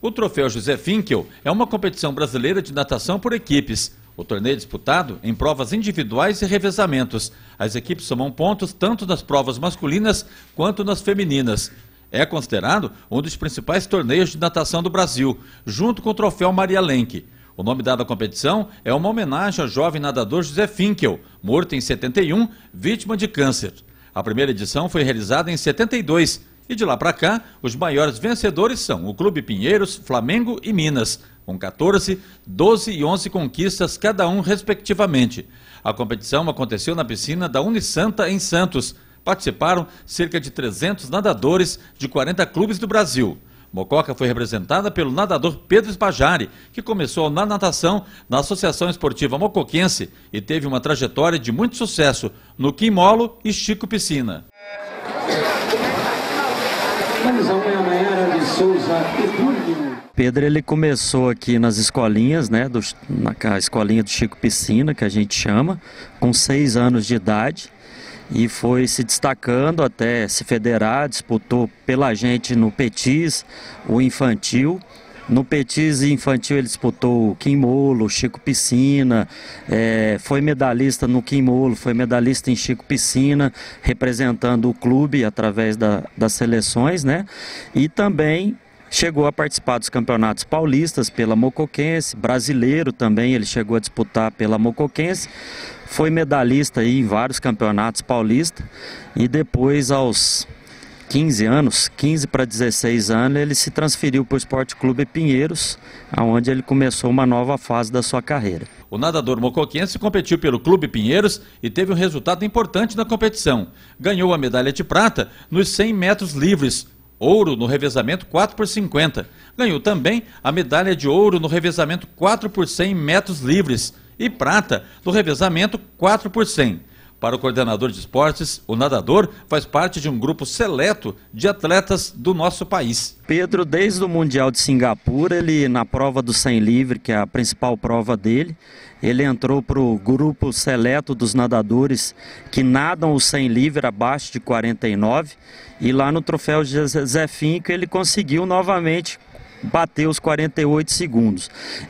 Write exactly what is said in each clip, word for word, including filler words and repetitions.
O Troféu José Finkel é uma competição brasileira de natação por equipes. O torneio é disputado em provas individuais e revezamentos. As equipes somam pontos tanto nas provas masculinas quanto nas femininas. É considerado um dos principais torneios de natação do Brasil, junto com o Troféu Maria Lenk. O nome dado à competição é uma homenagem ao jovem nadador José Finkel, morto em setenta e um, vítima de câncer. A primeira edição foi realizada em setenta e dois e de lá para cá, os maiores vencedores são o Clube Pinheiros, Flamengo e Minas, com quatorze, doze e onze conquistas cada um respectivamente. A competição aconteceu na piscina da Unisanta em Santos. Participaram cerca de trezentos nadadores de quarenta clubes do Brasil. Mococa foi representada pelo nadador Pedro Spajari, que começou na natação na Associação Esportiva Mocoquense e teve uma trajetória de muito sucesso no Quimolo e Chico Piscina. Pedro ele começou aqui nas escolinhas, né, do, na escolinha do Chico Piscina, que a gente chama, com seis anos de idade. E foi se destacando até se federar, disputou pela gente no Petis, o infantil. No Petis infantil ele disputou o Quimolo, Chico Piscina, é, foi medalhista no Quimolo, foi medalhista em Chico Piscina, representando o clube através da, das seleções, né? E também chegou a participar dos campeonatos paulistas pela Mocoquense, brasileiro também ele chegou a disputar pela Mocoquense. Foi medalhista aí em vários campeonatos paulistas e depois aos quinze anos, quinze para dezesseis anos, ele se transferiu para o Esporte Clube Pinheiros, onde ele começou uma nova fase da sua carreira. O nadador mocoquense competiu pelo Clube Pinheiros e teve um resultado importante na competição. Ganhou a medalha de prata nos cem metros livres, ouro no revezamento quatro por cinquenta. Ganhou também a medalha de ouro no revezamento quatro por cem metros livres e prata no revezamento quatro por cem. Para o coordenador de esportes, o nadador faz parte de um grupo seleto de atletas do nosso país. Pedro, desde o Mundial de Singapura, ele na prova do cem livre, que é a principal prova dele, ele entrou para o grupo seleto dos nadadores que nadam o cem livre abaixo de quarenta e nove. E lá no Troféu José Finkel ele conseguiu novamente bater os quarenta e oito segundos.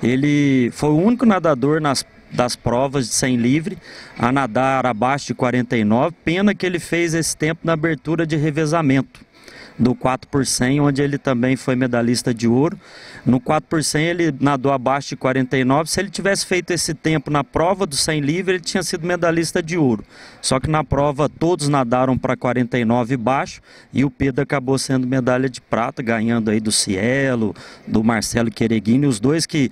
Ele foi o único nadador nas das provas de cem livre a nadar abaixo de quarenta e nove, pena que ele fez esse tempo na abertura de revezamento do quatro por cem, onde ele também foi medalhista de ouro. No quatro por cem ele nadou abaixo de quarenta e nove, se ele tivesse feito esse tempo na prova do cem livre, ele tinha sido medalhista de ouro. Só que na prova todos nadaram para quarenta e nove baixo e o Pedro acabou sendo medalha de prata, ganhando aí do Cielo, do Marcelo Quereguini, os dois que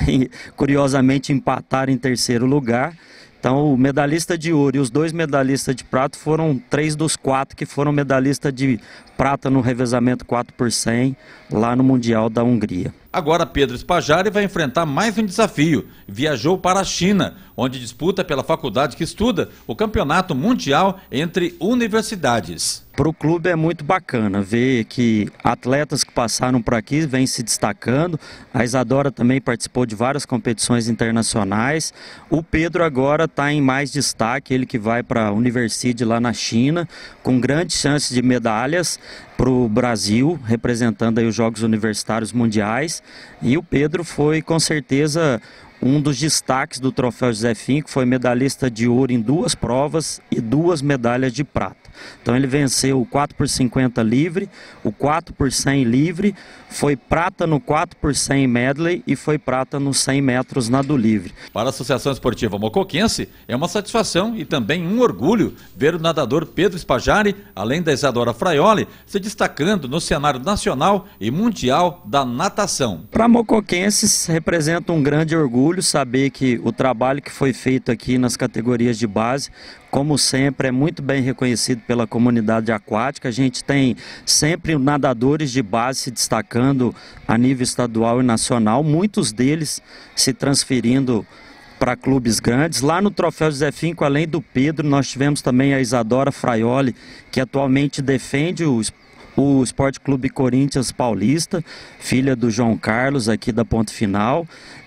curiosamente empataram em terceiro lugar. Então o medalhista de ouro e os dois medalhistas de prata foram três dos quatro que foram medalhistas de prata no revezamento quatro por cem lá no Mundial da Hungria. Agora Pedro Spajari vai enfrentar mais um desafio. Viajou para a China, onde disputa pela faculdade que estuda o campeonato mundial entre universidades. Para o clube é muito bacana ver que atletas que passaram por aqui vêm se destacando. A Isadora também participou de várias competições internacionais. O Pedro agora está em mais destaque, ele que vai para a Universidade lá na China, com grandes chances de medalhas para o Brasil, representando aí os Jogos Universitários Mundiais. E o Pedro foi com certeza um dos destaques do Troféu José Finkel, foi medalhista de ouro em duas provas e duas medalhas de prata. Então ele venceu o quatro por cinquenta livre, o quatro por cem livre, foi prata no quatro por cem medley e foi prata nos cem metros nado livre. Para a Associação Esportiva Mocoquense, é uma satisfação e também um orgulho ver o nadador Pedro Spajari, além da Isadora Fraioli, se destacando no cenário nacional e mundial da natação. Para mocoquenses representa um grande orgulho saber que o trabalho que foi feito aqui nas categorias de base, como sempre, é muito bem reconhecido pela comunidade aquática. A gente tem sempre nadadores de base se destacando a nível estadual e nacional, muitos deles se transferindo para clubes grandes. Lá no Troféu José Finkel, além do Pedro, nós tivemos também a Isadora Fraioli, que atualmente defende o o Esporte Clube Corinthians Paulista, filha do João Carlos aqui da Ponte Final,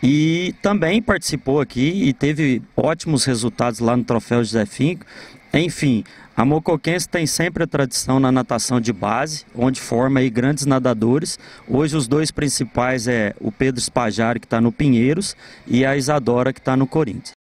e também participou aqui e teve ótimos resultados lá no Troféu José Finkel. Enfim, A Mocoquense tem sempre a tradição na natação de base, onde forma aí grandes nadadores. Hoje os dois principais é o Pedro Spajari, que está no Pinheiros, e a Isadora, que está no Corinthians.